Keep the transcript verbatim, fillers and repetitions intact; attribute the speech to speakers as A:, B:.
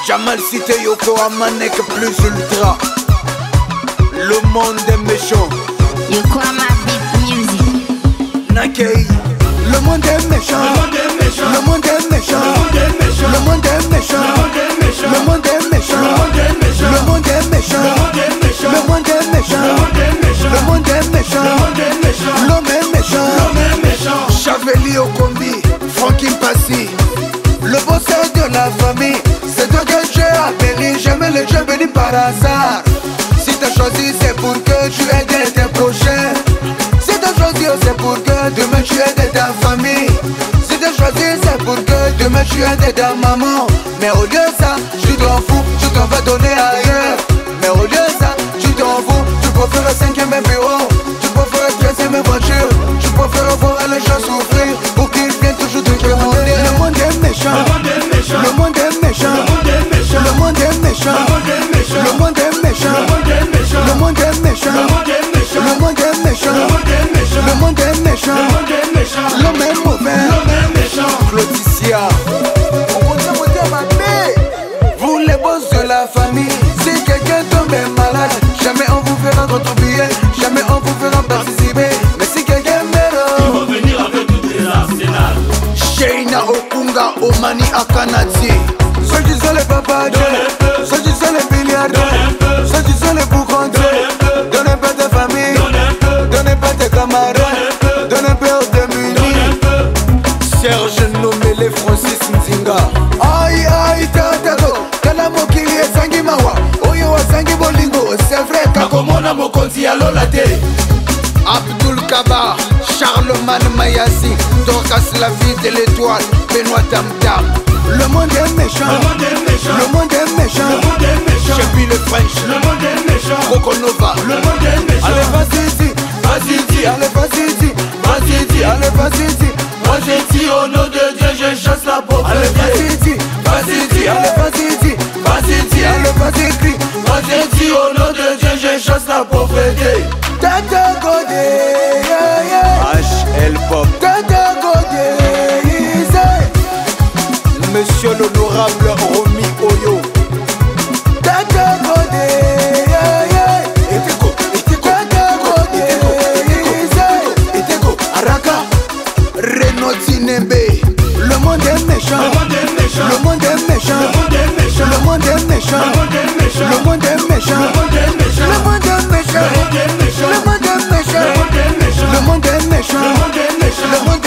A: Jamal Cité Yoko Amanek plus ultra. Le monde est méchant.
B: Yoko Ama beat music.
A: Nakei. Le monde est méchant. Le monde est méchant. Le monde est méchant. Le monde est méchant. Le monde est méchant. Le monde est méchant. Le monde est méchant. L'homme est méchant. Chaveli au combi, Frankie Passy. Le bosseur de la famille, c'est toi que j'ai appelé. Jamais le jeu venu par hasard. Si t'as choisi, c'est pour que tu aides tes prochains. Si t'as choisi, c'est pour que demain tu aides ta famille. Si t'as choisi, c'est pour que demain tu aides ta maman. Mais au lieu de ça, tu t'en fous, tu t'en vas donner ailleurs. Mais au lieu de ça, tu t'en fous, tu préfères cinquième bureau. Tu préfères treizième voiture. Tu préfères voir les gens souffrir pour qu'ils viennent toujours te demander. Le monde est méchant. Le monde est méchant. Le monde est méchant. Le monde est méchant. Le monde est méchant. Le monde est méchant. Le monde est méchant. L'homme est mauvais. Claudicia. Vous les boss de la famille, si quelqu'un tombe malade, jamais on vous fera contribuer, jamais on vous fera participer. Mais si quelqu'un meurt,
C: il faut venir avec toutes les arsenals.
A: Sheina Okunga Omani Akanati. Ceux qui sont les papas, ceux qui sont les milliardaires, ceux qui sont les boucons, donnez pas de famille, donnez pas de camarades, donnez pas aux démunis. Serge nommé les Francis Nzinga. Aïe aïe tatako, kana mokili esangi mawa, oyo wasangi bolingo, c'est vrai kakomona mokonzi alolate. Abdul Kaba, Charlemagne Mayassi, Dorcas la vie de l'étoile, Benoît Tam Tam. Le monde est méchant. Le monde est méchant. Chepi le French.
C: Le monde est méchant.
A: Coconova.
C: Le monde est méchant.
A: Allez vas-y dis, vas-y dis, allez vas-y dis, vas-y dis, allez vas-y dis.
C: Moi j'ai dit au nom de Dieu je chasse la pauvreté.
A: Allez vas-y dis, vas-y dis, allez vas-y dis, vas-y dis, allez vas-y crie.
C: Moi j'ai dit au nom de Dieu je chasse la pauvreté.
A: Tata Godé, yeah yeah. H L Pop. Tata Godé, Monsieur l'honorable Romy Oyo. Tata Godé, yeah yeah. Eteko, Eteko, Tata Godé, Eteko, Araka, Renaud Tinembe. Le monde est méchant.
C: Le monde est méchant.
A: Le monde est méchant.
C: Le monde est méchant.
A: Le monde est méchant.
C: Le monde est méchant.
A: Le monde est méchant.
C: Le monde est méchant.
A: Le monde est méchant.
C: Le monde est méchant.
A: Le monde est méchant.
C: Le monde est méchant.
A: Le monde est méchant.
C: Le monde est méchant.
A: Le monde